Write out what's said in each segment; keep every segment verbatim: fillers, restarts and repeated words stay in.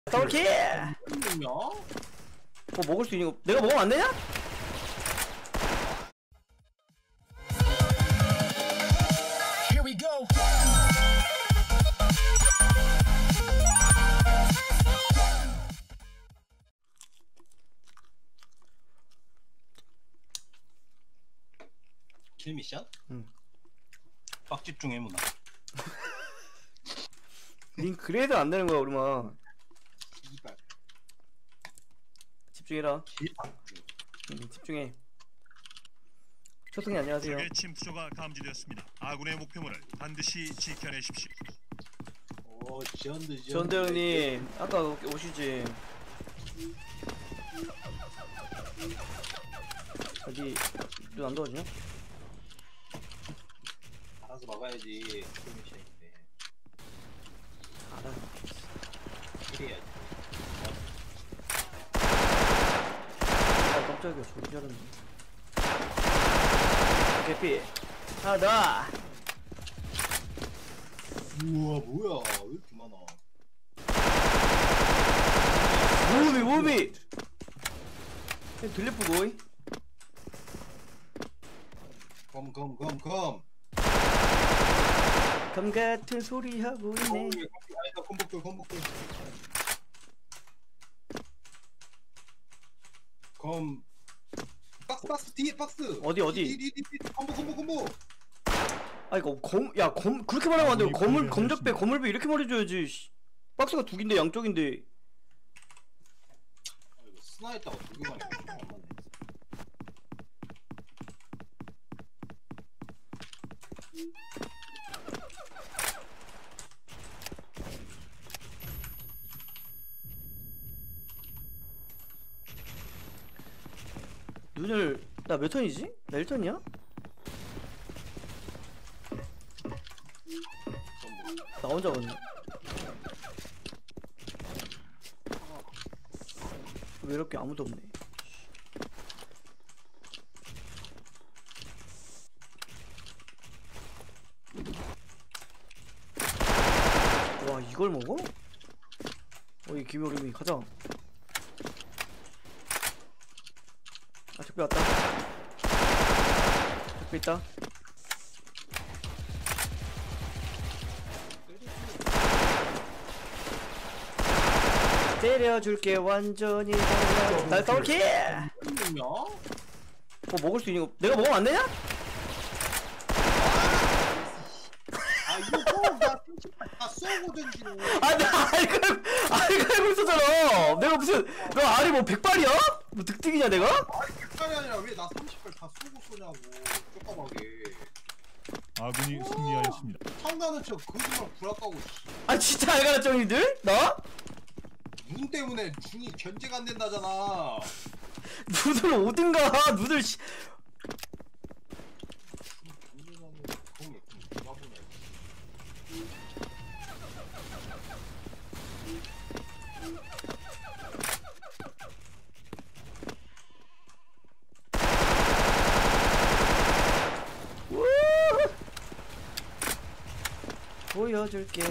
더블킬! 뭐 먹을 수 있는 거 내가 먹으면 안 되냐? Here we go. 킬 미션? 응. 빡집중의 문화. 닌 그래도 안 되는 거야, 우리만. 이발. 집중해라. 기발. 응, 집중해. 초승이 안녕하세요. 적의 침투조가 감지되었습니다. 아군의 목표물을 반드시 지켜내십시오. 오, 지원드 전대 형님, 아까 오시지. 어디 눈 안 더워지냐? 알아서 막아야지. 킬 미션인데. 알아. 킬해야지. 아 깜짝이야, 저기 잘했네. 개피 하나 더. 우와, 뭐야? 왜 이렇게 많아? 모미 모미 들리프고 검, 검, 검, 검. 검 같은 소리 하고 있네. 아니다, 컴복돌, 컴복돌. 검. 박스, 박스, 뒤에 박스. 어디, 어디? 뒤, 뒤, 뒤, 뒤. 컴보, 컴보, 컴보. 아 이거 검, 야 검 그렇게 말하면 안 돼. 검을 검적배 검을배 이렇게 말해줘야지. 씨. 박스가 두 개인데 양쪽인데. 아, 이거 스나했다고 두 개만 해. 안 맞네. 눈을 나 몇 턴이지? 나 일 턴이야? 나 혼자 왔네. 왜 이렇게 아무도 없네. 와 이걸 먹어? 어이 김효림이 가자. 아 적배 왔다. 적배 있다. 때려줄게 완전히 달라. 날 더블킬! 뭐냐? 뭐 먹을 수 있는 거 내가 먹으면 안 되냐? 아, 이거 나 삼십팔 다 쏘거든, 지금. 아나 알고 알고 알고 있었잖아. 내가 무슨 너 알이 뭐 백발이야? 뭐 득득이냐 내가? 아니, 백발이 아니라 왜 나 삼십팔 다 쏘고 쏘냐고. 쪼까하게. 아군이 승리하였습니다. 상가는 척 거짓말 부락하고. 아 진짜 알가라쩡이들? 나? 눈 때문에 중이 견제가 안 된다잖아. 눈을 오든가 눈을 씨. 견제하는 그런 게 누가 보냐. 우! 보여줄게.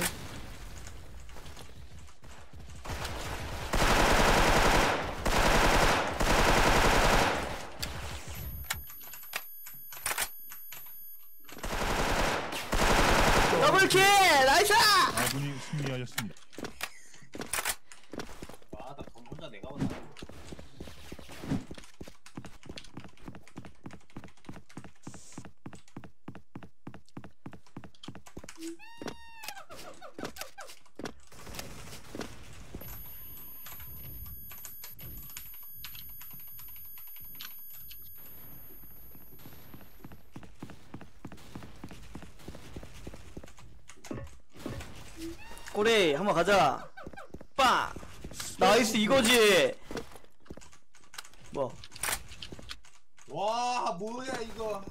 더블킬! 나이스! 아군이 승리하였습니다. 아, 나돈 혼자 내가 왔다. 꼬레 한번 가자. 빵! 나이스 이거지. 뭐? 와, 뭐야 이거.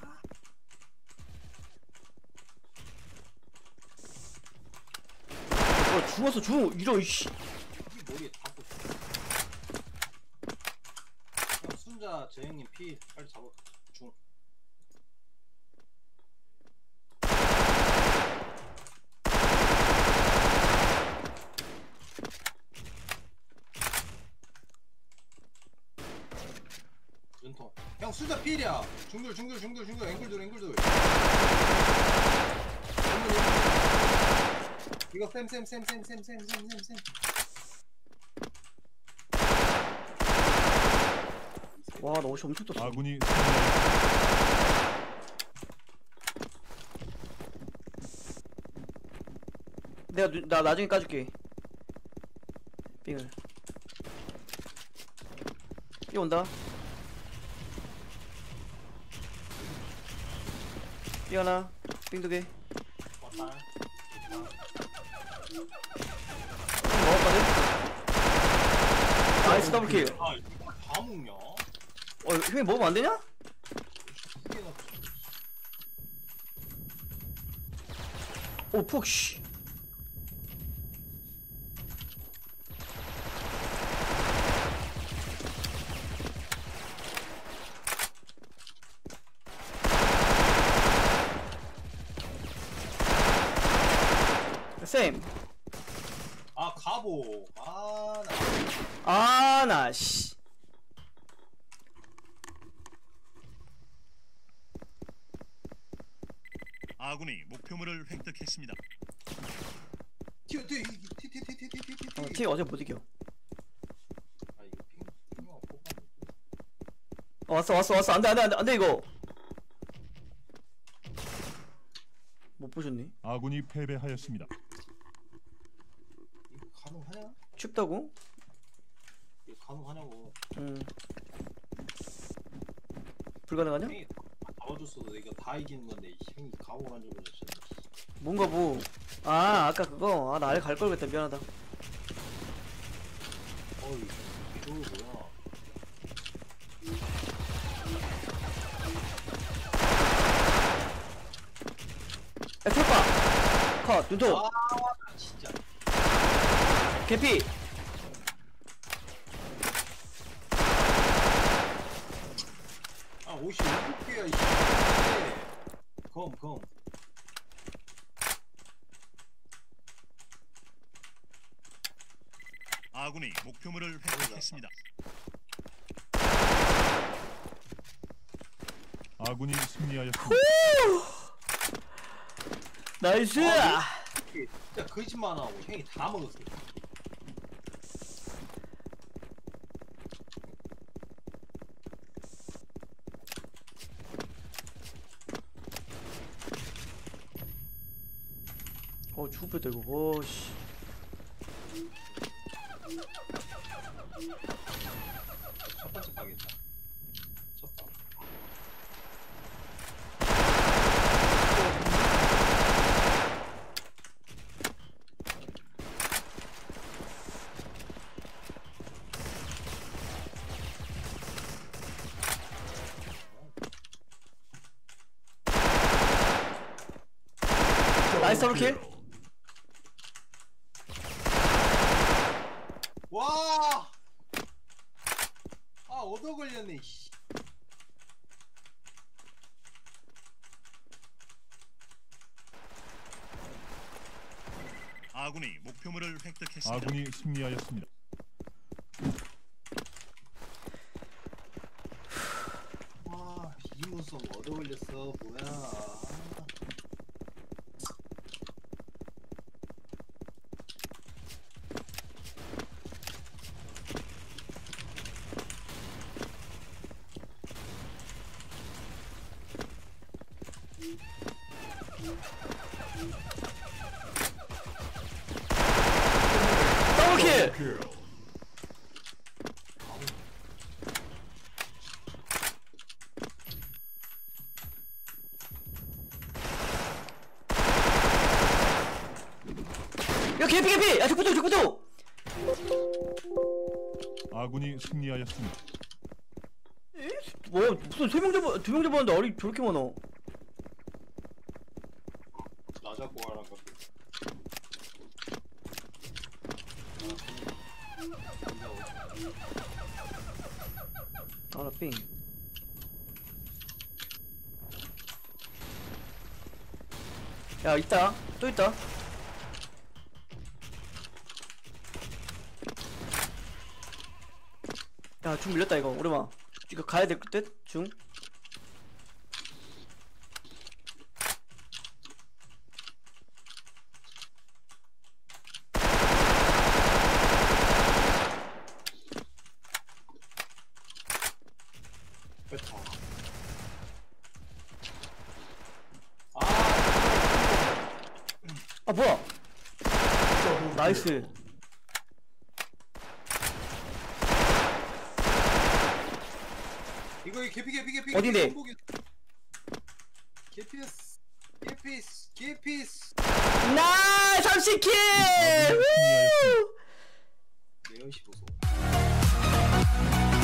어 죽었어 죽어 이런 씨. 이 머리에 다 꽂혀. 형, 순자 재형님 피 빨리 잡아. 중. 눈통. 형 수자 필이야. 중돌 중돌 중돌 중돌 앵글돌 앵글돌. 이거 쌤쌤쌤쌤쌤쌤쌤쌤쌤. 와, 나 옷이 엄청 떴어. 아군이 승리하였습니다. 내가 누, 나 나중에 까줄게. 빙을. 이 온다. 이 하나. 빙 두 개. 왔다. 먹었거든. 나이스 더블킬. 아 이거 다 먹냐? 어, 형이 먹으면 안 되냐? 두 개나. 오, 푹 씨. 쌤. 아 가보. 아 나. 아, 나 씨. 아군이 목표물을 획득했습니다. 튀어 튀어 티티티티티티티. 어, 티 어제 못 이겨. 아 이거 핑 핑어 뽑아. 어, 왔어, 왔어, 왔어. 안 돼, 안 돼, 안 돼, 안 돼, 이거. 못 보셨니? 아군이 패배하였습니다. 이거 가능하냐? 춥다고? 이거 가능하냐고. 응. 불가능하냐? 형이 잡아줬어도 이거 다 이기는 건데 이 형이 가고 만져버렸잖아. 뭔가 뭐. 아, 아까 그거. 아, 나 아예 갈걸 그랬다. 미안하다. 어이 이거 뭐야? 야, 풀파! 컷, 눈톱! 아 진짜. 개피! 아 옷이 일곱 개야 이 씨. 검 검. 아군이 목표물을 획득했습니다. 아군이 승리하였습니다. 나이스! 아, 진짜 거짓말 안 하고 형이 다 먹었어. 어, 죽을 뻔했다, 이거. 어씨. 첫 번째 가겠다. 첫 번. 나이스 더블킬! 와! 아 얻어 걸렸네. 씨. 아군이 목표물을 획득했습니다. 아군이 승리하였습니다. 와 이문성 얻어 걸렸어. 뭐야? 더블킬! 야, 개피, 개피! 야, 적부도, 적부도! 아군이 승리하였습니다. 뭐야, 무슨 세 명 잡아, 두 명 잡았는데 알이 저렇게 많아. 나 잡고 가라고. 아, 나 삥. 야, 있다. 또 있다. 야, 중 밀렸다, 이거. 오래마. 이거 가야 될 듯? 중? 뺐다. 아 뭐야? 나이스. 이거 이 개피 개피 개피 어딘데? 전복이- 개피스 개피스 개피스 나 삼십 킬! 아군이 승리하였습니다. 내연시 보소.